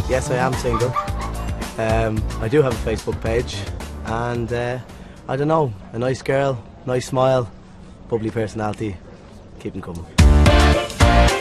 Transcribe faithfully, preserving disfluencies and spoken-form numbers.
Yes, I am single. Um, I do have a Facebook page, and uh, I don't know, a nice girl, nice smile, bubbly personality, keep them coming.